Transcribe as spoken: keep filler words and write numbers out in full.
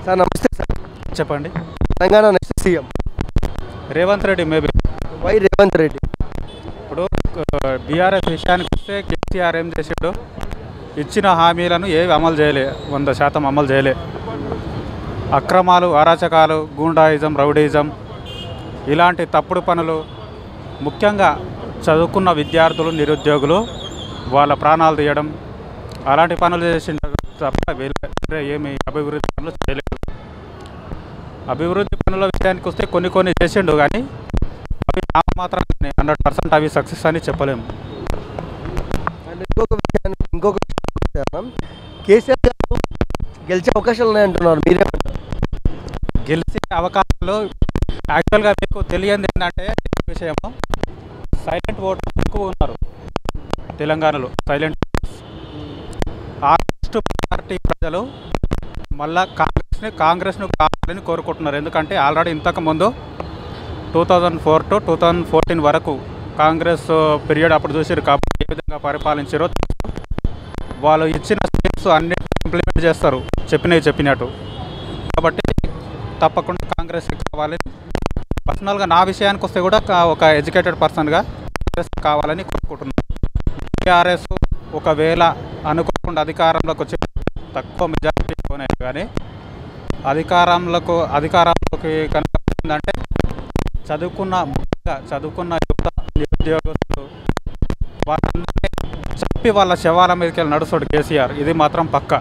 Sir namaste sir. చెప్పండి. Telangana next CM Revanth Reddy maybe. Why Revanth Reddy? ఇప్పుడు BRS విషయానికి వస్తే కేసీఆర్ ఏం చేసాడు, ఇచ్చిన హామీలను ఏవి అమలు చేయలే, వంద శాతం అమలు చేయలే. అక్రమాలు, అరాచకాలు, గూండాయిజం, రౌడీజం ఇలాంటి తప్పుడు పనులు, ముఖ్యంగా చదువుకున్న విద్యార్థులు, నిరుద్యోగులు వాళ్ళ ప్రాణాలు తీయడం అలాంటి పనులు చేసిన తప్ప వేరే ఏమి అభివృద్ధి పనులు చేయలేదు. అభివృద్ధి పనుల విషయానికి వస్తే కొన్ని కొన్ని చేసిండు, కానీ అవి మాత్రం హండ్రెడ్ పర్సెంట్ అవి సక్సెస్ అని చెప్పలేము. అండ్ ఇంకొక విషయానికి ఇంకొక విషయం, కేసీఆర్ గారు గెలిచే అవకాశాలు ఉన్నాయంటున్నారు, మీరేమంటారు? గెలిచే అవకాశాలు యాక్చువల్గా మీకు తెలియంది ఏంటంటే విషయము, సైలెంట్ ఓటర్స్ ఎక్కువ ఉన్నారు తెలంగాణలో. సైలెంట్ ఆగస్టు పార్టీ ప్రజలు మళ్ళా కాంగ్రెస్ని కాంగ్రెస్ను కావాలని కోరుకుంటున్నారు. ఎందుకంటే ఆల్రెడీ ఇంతకుముందు two thousand four to two thousand fourteen వరకు కాంగ్రెస్ పీరియడ్ అప్పుడు చూసారు కాబట్టి ఏ విధంగా పరిపాలించారో. వాళ్ళు ఇచ్చిన స్కీమ్స్ అన్ని ఇంప్లిమెంట్ చేస్తారు, చెప్పినవి చెప్పినట్టు. కాబట్టి తప్పకుండా కాంగ్రెస్ కావాలని, పర్సనల్గా నా విషయానికి వస్తే కూడా ఒక ఎడ్యుకేటెడ్ పర్సన్గా కాంగ్రెస్ కావాలని కోరుకుంటున్నాను. టీఆర్ఎస్ ఒకవేళ అనుకోకుండా అధికారంలోకి వచ్చి తక్కువ మెజారిటీ ఉన్నాయి, కానీ అధికారంలోకి అధికారంలోకి కనుక అంటే చదువుకున్న ముఖ్యంగా చదువుకున్న యువత, నిరుద్యోగస్తులు వాళ్ళందరినీ చెప్పి వాళ్ళ శవాల మీదకి వెళ్ళి నడుస్తాడు కేసీఆర్. ఇది మాత్రం పక్కా.